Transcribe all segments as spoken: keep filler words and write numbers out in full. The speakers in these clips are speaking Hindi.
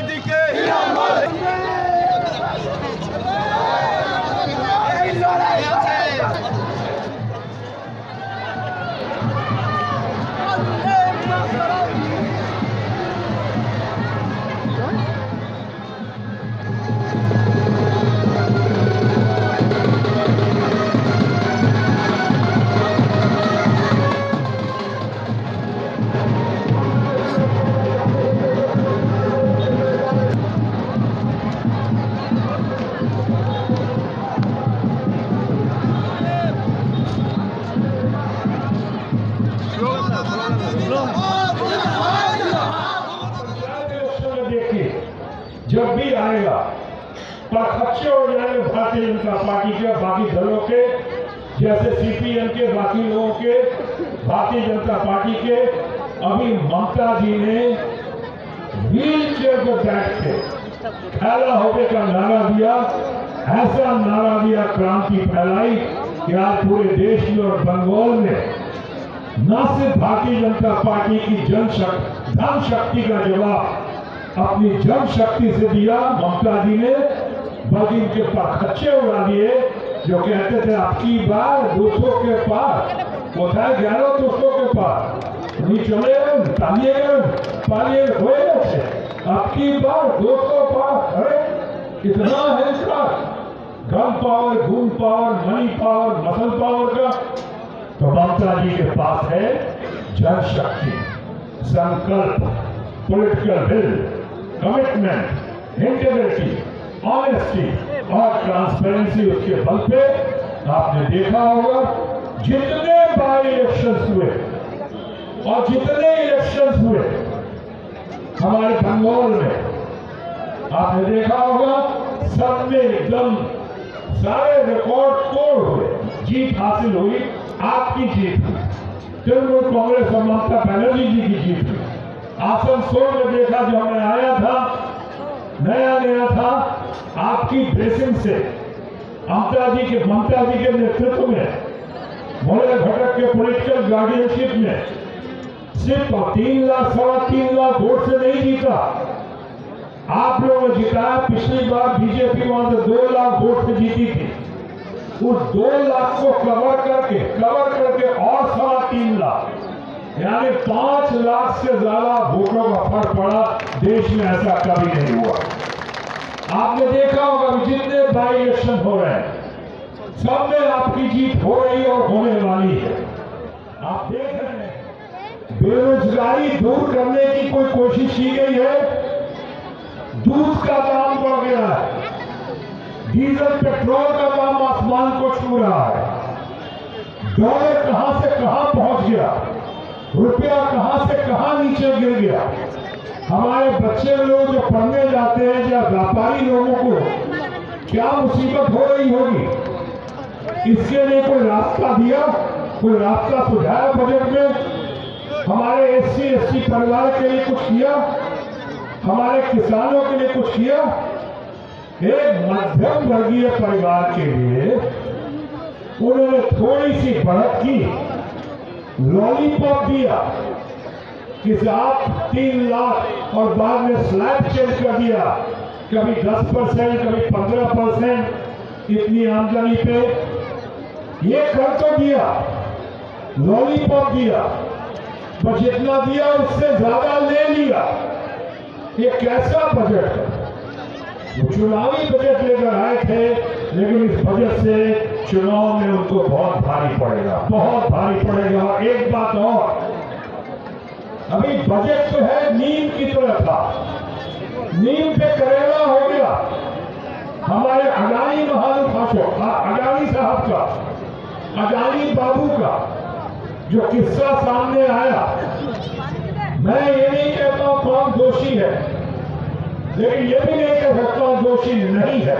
जी के जब भी आएगा पर खर्चे हो जाएंगे भारतीय जनता पार्टी के बाकी दलों के, जैसे सीपीएम के बाकी लोगों के, भारतीय जनता पार्टी के। अभी ममता जी ने व्हील चेयर पर बैठ के फैला होने का नारा दिया, ऐसा नारा दिया, क्रांति फैलाई कि आज पूरे देश में और बंगाल में न सिर्फ भारतीय जनता पार्टी की जनशक्ति धन शक्ति का जवाब अपनी जन शक्ति से दिया ममता जी ने, बल्कि इनके पास खर्चे उड़ा दिए। जो कहते थे आपकी बार दो सौ के पार, কোথায় গেল দুশো के पार, नहीं चले पालिए पालिए हुए से आपकी बार दो सौ पार। अरे कितना है इसका गन पावर, गुण power, money power, muscle power का। तो ममता जी के पास है जन शक्ति, संकल्प, political will, commitment, integrity, honesty और ट्रांसपेरेंसी। उसके बल पे आपने देखा होगा जितने बाई इलेक्शंस हुए और जितने इलेक्शंस हुए हमारे बंगाल में, आपने देखा होगा सब में एकदम सारे रिकॉर्ड तोड़ हुए जीत हासिल हुई। आपकी जीत हुई, तृणमूल कांग्रेस और ममता बनर्जी जी की जीत हुई। आसनसोल में देखा जो हमें आया था, नया नया था, आपकी ब्लेसिंग से ममता जी के ममता जी के नेतृत्व में, मोड़े घटक के पॉलिटिकल गार्डियनशिप में सिर्फ तीन लाख सवा तीन लाख वोट से नहीं जीता, आप लोगों ने जिताया। पिछली बार बीजेपी वहां से दो लाख वोट से जीती थी, उस दो लाख को कवर करके कवर करके और सवा तीन लाख यानी पांच लाख से ज्यादा वोटों का फर्क पड़ा। देश में ऐसा कभी नहीं हुआ। आपने देखा होगा जितने बाई इलेक्शन हो रहे हैं सब में आपकी जीत हो रही और होने वाली है। आप देख रहे हैं बेरोजगारी दूर करने की कोई कोशिश की गई है, दूध का दाम बढ़ गया है, डीजल पेट्रोल का दाम आसमान को छू रहा है, डॉलर कहां से कहां पहुंच गया, रुपया कहां से कहां नीचे गिर गया। हमारे बच्चे लोग जो पढ़ने जाते हैं या व्यापारी लोगों को क्या मुसीबत हो रही होगी, इसके लिए कोई रास्ता दिया, कोई रास्ता सुझाया बजट में। हमारे एससी एसटी परिवार के लिए कुछ किया, हमारे किसानों के लिए कुछ किया। एक मध्यम वर्गीय परिवार के लिए उन्होंने थोड़ी सी बढ़त की, लॉलीपॉप दिया कि आप तीन लाख और बाद में स्लैब चेंज कर दिया, कभी दस परसेंट कभी पंद्रह परसेंट इतनी आमदनी पे। ये कर तो दिया, लॉलीपॉप दिया, पर जितना दिया उससे ज्यादा ले लिया। ये कैसा बजट है? वो चुनावी बजट लेकर आए थे, लेकिन इस बजट से चुनाव में उनको बहुत भारी पड़ेगा, बहुत भारी पड़ेगा। एक बात और, अभी बजट तो है नीम की तरह था, नीम पे करेला हो गया। हमारे अडानी महानुभाषो अडानी साहब का, अडानी बाबू का जो किस्सा सामने आया, मैं ये नहीं कहता हूं कौन दोषी है, लेकिन ये भी नहीं कह सकता दोषी नहीं है।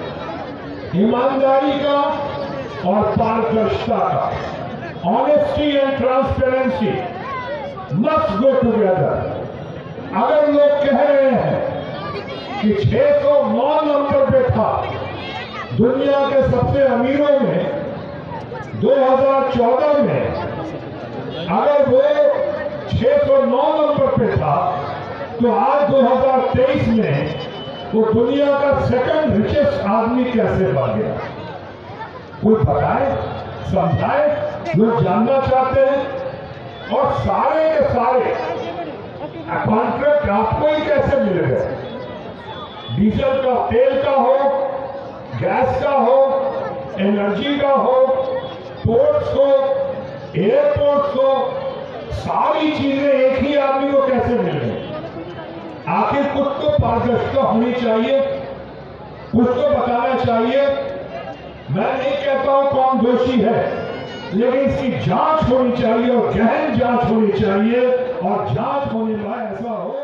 ईमानदारी का और पारदर्शिता का, honesty and transparency must go together. अगर लोग कह रहे हैं कि छह सौ नौ नंबर पे था दुनिया के सबसे अमीरों में दो हज़ार चौदह में, अगर वो छह सौ नौ नंबर पे था तो आज दो हज़ार तेईस में वो दुनिया का सेकंड रिचेस्ट आदमी कैसे बन गया? कोई बताए, समझाए? लोग जानना चाहते हैं। और सारे के सारे कॉन्ट्रैक्ट आपको ही कैसे मिल गए? डीजल का, तेल का हो, गैस का हो, एनर्जी का हो, पोर्ट्स हो, एयरपोर्ट्स हो, सारी चीजें एक ही आदमी को कैसे मिल गई? आखिर कुछ तो पारदर्शिता होनी चाहिए, कुछ तो बताना चाहिए। मैं नहीं कहता हूं कौन दोषी है, लेकिन इसकी जांच होनी चाहिए और गहन जांच होनी चाहिए, और जांच होने में ऐसा हो